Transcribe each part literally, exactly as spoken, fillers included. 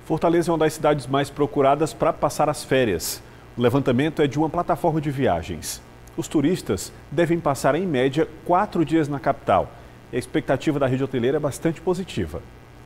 Fortaleza é uma das cidades mais procuradas para passar as férias. O levantamento é de uma plataforma de viagens. Os turistas devem passar, em média, quatro dias na capital. E a expectativa da rede hoteleira é bastante positiva.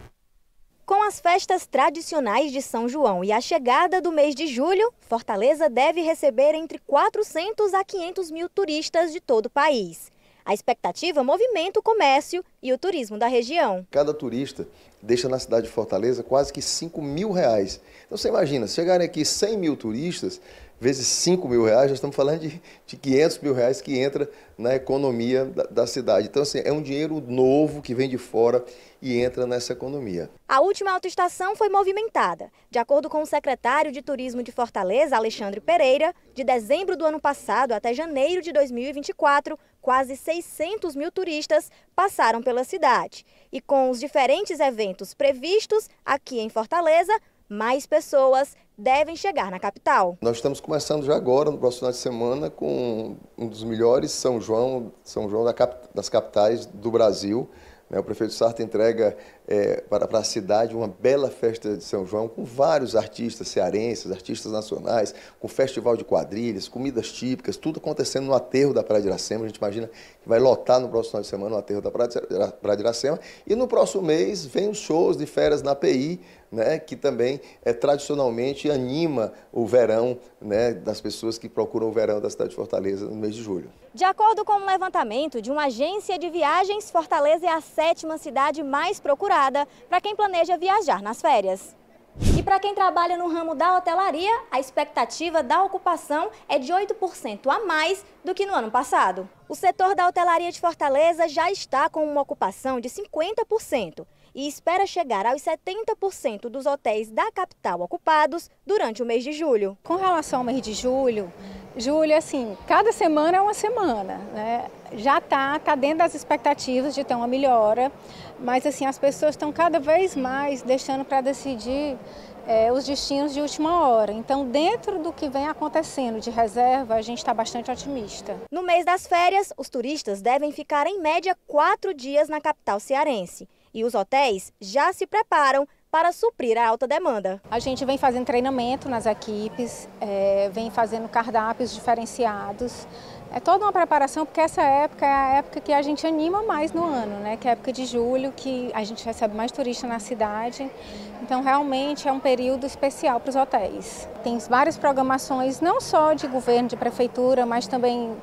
Com as festas tradicionais de São João e a chegada do mês de julho, Fortaleza deve receber entre quatrocentos a quinhentos mil turistas de todo o país. A expectativa movimenta o comércio e o turismo da região. Cada turista deixa na cidade de Fortaleza quase que cinco mil reais. Então você imagina, se chegarem aqui cem mil turistas, vezes cinco mil reais, já estamos falando de, de quinhentos mil reais que entra na economia da, da cidade. Então assim, é um dinheiro novo que vem de fora e entra nessa economia. A última autoestação foi movimentada. De acordo com o secretário de Turismo de Fortaleza, Alexandre Pereira, de dezembro do ano passado até janeiro de dois mil e vinte e quatro, quase seiscentos mil turistas passaram pela cidade. E com os diferentes eventos previstos aqui em Fortaleza, mais pessoas devem chegar na capital. Nós estamos começando já agora, no próximo final de semana, com um dos melhores São João, São João das capitais do Brasil. O prefeito Sarto entrega é, para, para a cidade uma bela festa de São João, com vários artistas cearenses, artistas nacionais, com festival de quadrilhas, comidas típicas, tudo acontecendo no aterro da Praia de Iracema. A gente imagina que vai lotar no próximo final de semana o aterro da Praia de Iracema. E no próximo mês vem os shows de férias na P I, né, que também é, tradicionalmente anima o verão, né, das pessoas que procuram o verão da cidade de Fortaleza no mês de julho. De acordo com um levantamento de uma agência de viagens, Fortaleza é a sétima cidade mais procurada para quem planeja viajar nas férias. E para quem trabalha no ramo da hotelaria, a expectativa da ocupação é de oito por cento a mais do que no ano passado. O setor da hotelaria de Fortaleza já está com uma ocupação de cinquenta por cento e espera chegar aos setenta por cento dos hotéis da capital ocupados durante o mês de julho. Com relação ao mês de julho, julho, assim, cada semana é uma semana, né? Já está tá dentro das expectativas de ter uma melhora, mas assim, as pessoas estão cada vez mais deixando para decidir é, os destinos de última hora. Então, dentro do que vem acontecendo de reserva, a gente está bastante otimista. No mês das férias, os turistas devem ficar em média quatro dias na capital cearense. E os hotéis já se preparam para suprir a alta demanda. A gente vem fazendo treinamento nas equipes, é, vem fazendo cardápios diferenciados. É toda uma preparação, porque essa época é a época que a gente anima mais no ano, né? Que é a época de julho, que a gente recebe mais turistas na cidade. Então, realmente é um período especial para os hotéis. Tem várias programações, não só de governo, de prefeitura, mas também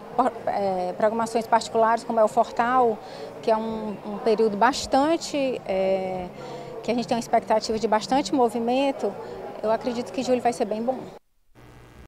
é, programações particulares, como é o Fortal, que é um, um período bastante, é, que a gente tem uma expectativa de bastante movimento. Eu acredito que julho vai ser bem bom.